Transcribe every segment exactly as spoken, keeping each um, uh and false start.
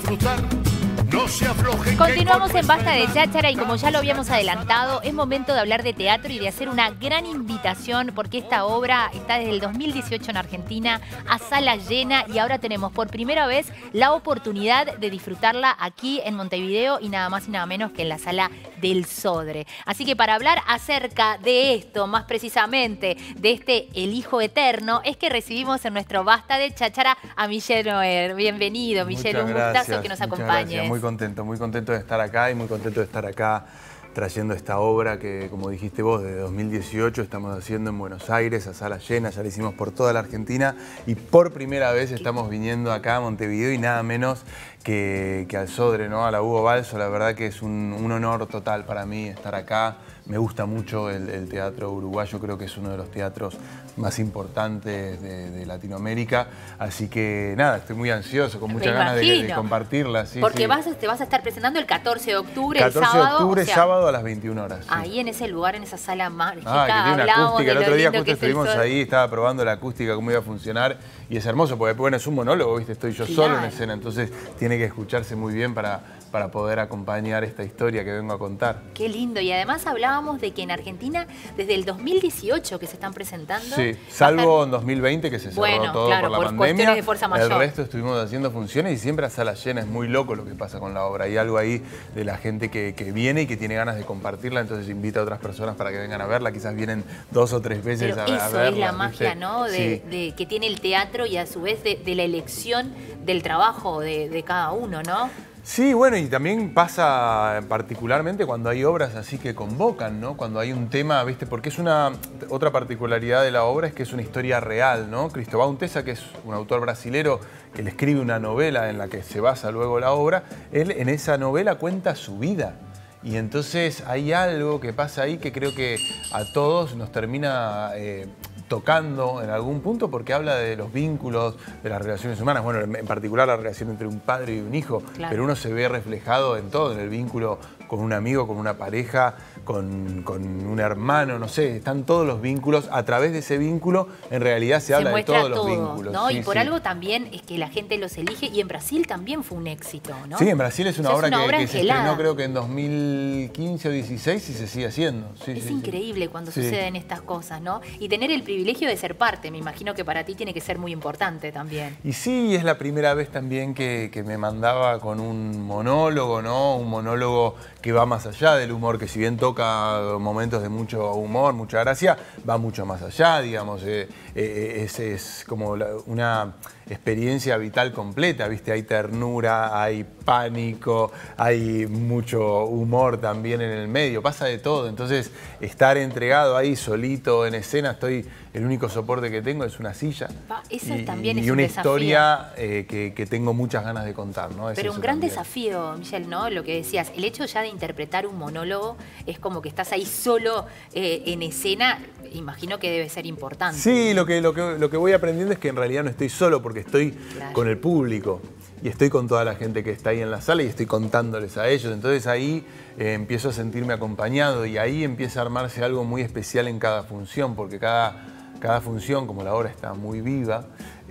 disfrutar. No se aflojen. Continuamos en Basta de Cháchara y como ya lo habíamos adelantado, es momento de hablar de teatro y de hacer una gran invitación porque esta obra está desde el dos mil dieciocho en Argentina a sala llena y ahora tenemos por primera vez la oportunidad de disfrutarla aquí en Montevideo y nada más y nada menos que en la sala del Sodre. Así que para hablar acerca de esto, más precisamente de este El Hijo Eterno, es que recibimos en nuestro Basta de Cháchara a Michel Noer. Bienvenido, Michel, un gustazo que nos acompañes. Muy contento, muy contento de estar acá y muy contento de estar acá trayendo esta obra que, como dijiste vos, desde dos mil dieciocho estamos haciendo en Buenos Aires, a sala llena, ya la hicimos por toda la Argentina y por primera vez estamos viniendo acá a Montevideo y nada menos que, que al Sodre, ¿no? A la Hugo Balso. La verdad que es un, un honor total para mí estar acá. Me gusta mucho el, el teatro uruguayo, creo que es uno de los teatros más importantes de, de Latinoamérica. Así que nada, estoy muy ansioso, con muchas ganas de, de compartirla. Sí, Porque sí. Vas, te vas a estar presentando el catorce de octubre, catorce el sábado. de octubre, o sea, sábado a las veintiuna horas. Sí. Ahí en ese lugar, en esa sala mágica. Ah, que tiene una acústica. El otro día justo estuvimos el ahí, estaba probando la acústica, cómo iba a funcionar. Y es hermoso, porque bueno, es un monólogo, ¿viste? Estoy yo claro. solo en escena, entonces tiene que escucharse muy bien para, para poder acompañar esta historia que vengo a contar. Qué lindo. Y además hablábamos de que en Argentina, desde el dos mil dieciocho que se están presentando. Sí, salvo en dos mil veinte que se cerró bueno, todo claro, por la por pandemia. De fuerza mayor. El resto estuvimos haciendo funciones y siempre a sala llena. Es muy loco lo que pasa con la obra. Hay algo ahí de la gente que, que viene y que tiene ganas de compartirla, entonces invita a otras personas para que vengan a verla. Quizás vienen dos o tres veces Pero a, eso a verla. Es la magia, ¿viste? ¿no? De, sí. de, que tiene el teatro y a su vez de, de la elección del trabajo de, de cada uno, ¿no? Sí, bueno, y también pasa particularmente cuando hay obras así que convocan, ¿no? Cuando hay un tema, ¿viste? Porque es una... Otra particularidad de la obra es que es una historia real, ¿no? Cristóbal Tesa, que es un autor brasilero que le escribe una novela en la que se basa luego la obra, él en esa novela cuenta su vida. Y entonces hay algo que pasa ahí que creo que a todos nos termina... Eh, tocando en algún punto porque habla de los vínculos, de las relaciones humanas, bueno, en particular la relación entre un padre y un hijo, claro. Pero uno se ve reflejado en todo, en el vínculo con un amigo, con una pareja, con, con un hermano, no sé, están todos los vínculos, a través de ese vínculo en realidad se, se habla de todos todo, los vínculos. ¿no? Sí, y por sí. algo también es que la gente los elige y en Brasil también fue un éxito, ¿no? Sí, en Brasil es una, o sea, obra, es una que, obra que se estrenó creo que en dos mil quince o dieciséis y se sigue haciendo. Sí, es sí, increíble sí. cuando sí. suceden estas cosas, ¿no? Y tener el privilegio de ser parte, me imagino que para ti tiene que ser muy importante también. Y sí, es la primera vez también que, que me mandaba con un monólogo, ¿no? Un monólogo que va más allá del humor, que si bien toca momentos de mucho humor, mucha gracia, va mucho más allá, digamos. Eh, eh, es, es como la, una experiencia vital completa, ¿viste? Hay ternura, hay pánico, hay mucho humor también en el medio, pasa de todo. Entonces, estar entregado ahí solito en escena, estoy... El único soporte que tengo es una silla Eso y, también y es un una desafío. historia eh, que, que tengo muchas ganas de contar, ¿no? Es Pero un gran también. desafío, Michel, ¿no? Lo que decías, el hecho ya de interpretar un monólogo es como que estás ahí solo eh, en escena, imagino que debe ser importante. Sí, lo que, lo, que, lo que voy aprendiendo es que en realidad no estoy solo porque estoy claro. con el público y estoy con toda la gente que está ahí en la sala y estoy contándoles a ellos. Entonces ahí eh, empiezo a sentirme acompañado y ahí empieza a armarse algo muy especial en cada función porque cada... Cada función, como la obra está muy viva,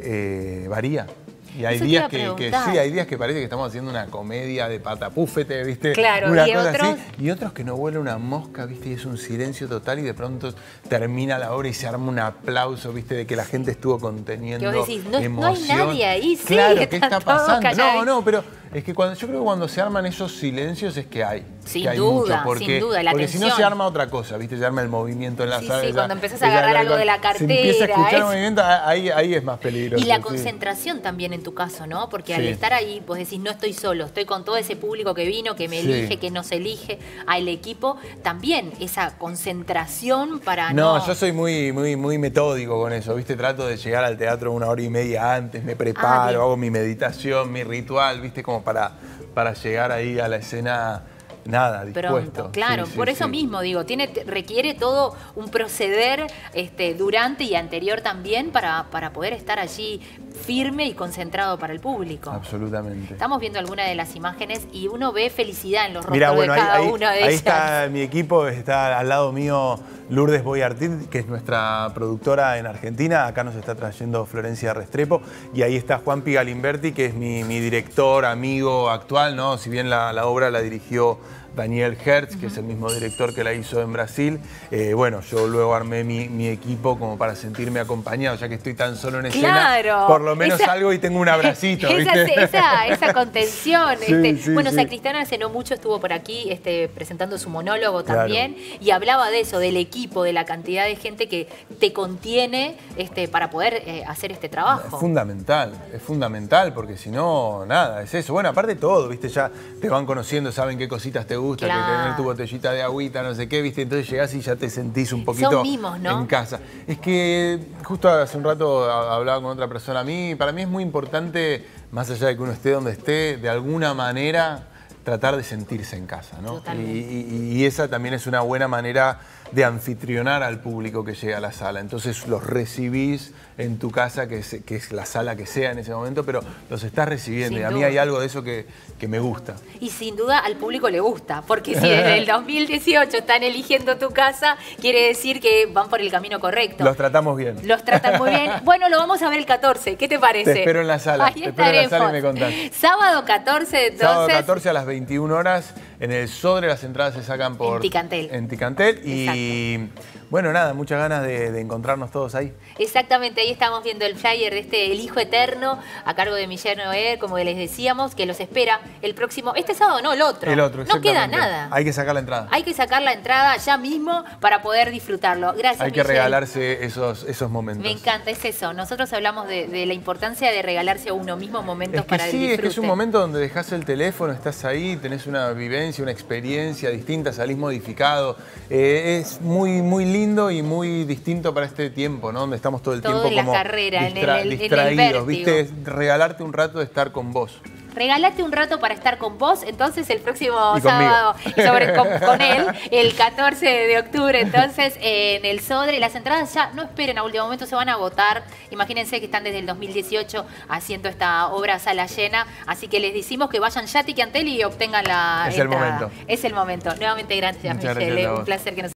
eh, varía. Y hay días que, que sí, hay días que parece que estamos haciendo una comedia de patapúfete, ¿viste? Claro, una y cosa otros... así. Y otros que no vuela una mosca, ¿viste? Y es un silencio total y de pronto termina la obra y se arma un aplauso, ¿viste? De que la gente estuvo conteniendo que vos decís, no, emoción. No hay nadie ahí, sí. Claro, ¿qué está pasando? Calladito. No, no, pero es que cuando, yo creo que cuando se arman esos silencios es que hay. Sin que hay duda, mucho, porque, sin duda, la Porque tensión. si no se arma otra cosa, ¿viste? Se arma el movimiento en la sí, sala. Sí, esa, cuando empezás a agarrar esa, algo de la cartera. Se empieza a escuchar es... el movimiento, ahí, ahí es más peligroso. Y la sí. concentración también en tu caso, ¿no? Porque al sí. estar ahí, vos decís, no estoy solo, estoy con todo ese público que vino, que me sí. elige, que nos elige, al equipo, también esa concentración para no... No, yo soy muy, muy, muy metódico con eso, ¿viste? Trato de llegar al teatro una hora y media antes, me preparo, ah, hago mi meditación, mi ritual, ¿viste? Como para, para llegar ahí a la escena... Nada, dispuesto. Pronto, claro, sí, por sí, eso sí. mismo digo, tiene, requiere todo un proceder este, durante y anterior también para, para poder estar allí firme y concentrado para el público. Absolutamente. Estamos viendo algunas de las imágenes y uno ve felicidad en los rostros Mirá, bueno, de cada ahí, una de ahí ellas. Ahí está mi equipo, está al lado mío Lourdes Boyartit, que es nuestra productora en Argentina. Acá nos está trayendo Florencia Restrepo. Y ahí está Juanpi Galimberti, que es mi, mi director, amigo actual, ¿no? Si bien la, la obra la dirigió Daniel Hertz, que uh-huh. es el mismo director que la hizo en Brasil. Eh, bueno, yo luego armé mi, mi equipo como para sentirme acompañado, ya que estoy tan solo en escena. Claro, por lo menos esa, salgo y tengo un abracito. Esa, ¿viste? esa, esa contención. Sí, este. sí, bueno, sí. Sacristán hace no mucho estuvo por aquí este, presentando su monólogo también, claro. y hablaba de eso, del equipo, de la cantidad de gente que te contiene este, para poder eh, hacer este trabajo. Es fundamental, es fundamental, porque si no, nada, es eso. Bueno, aparte de todo, ¿viste? Ya te van conociendo, saben qué cositas te gustan, claro. que tener tu botellita de agüita, no sé qué, ¿viste? Entonces llegás y ya te sentís un poquito Son mimos, ¿no? en casa. Es que justo hace un rato hablaba con otra persona. A mí, para mí es muy importante, más allá de que uno esté donde esté, de alguna manera tratar de sentirse en casa, ¿no? Y, y, y esa también es una buena manera de anfitrionar al público que llega a la sala. Entonces los recibís en tu casa, que es, que es la sala que sea en ese momento, pero los estás recibiendo. Sin y a duda. mí hay algo de eso que, que me gusta. Y sin duda al público le gusta, porque si desde el dos mil dieciocho están eligiendo tu casa, quiere decir que van por el camino correcto. Los tratamos bien. Los tratan muy bien. Bueno, lo vamos a ver el catorce. ¿Qué te parece? Te espero en la sala. Ahí te espero en la sala y me contás. Sábado catorce, entonces. Sábado catorce a las veintiuna horas. En el Sodre las entradas se sacan por... En Ticantel. En Ticantel. Y exacto. Bueno, nada, muchas ganas de, de encontrarnos todos ahí. Exactamente, ahí estamos viendo el flyer de este El Hijo Eterno, a cargo de Michelle Noé, como les decíamos, que los espera el próximo... Este sábado no, el otro. El otro, no queda nada. Hay que sacar la entrada. Hay que sacar la entrada ya mismo para poder disfrutarlo. Gracias, Hay que Michelle. regalarse esos, esos momentos. Me encanta, es eso. Nosotros hablamos de, de la importancia de regalarse a uno mismo momentos es que para sí, el disfrute. Es que es un momento donde dejás el teléfono, estás ahí, tenés una vivencia, una experiencia distinta, salís modificado. Eh, es muy, muy lindo y muy distinto para este tiempo, ¿no? Donde estamos todo el todo tiempo en la como carrera, distra en el, distraídos, en el ¿viste? Regalarte un rato de estar con vos. Regálate un rato para estar con vos, entonces el próximo sábado sobre, con, con él, el catorce de octubre, entonces eh, en el Sodre. Las entradas ya no esperen, a último momento se van a agotar. Imagínense que están desde el dos mil dieciocho haciendo esta obra a sala llena, así que les decimos que vayan ya a Ticantel y obtengan la es entrada. Es el momento. Es el momento. Nuevamente gracias, Michelle, un placer que nos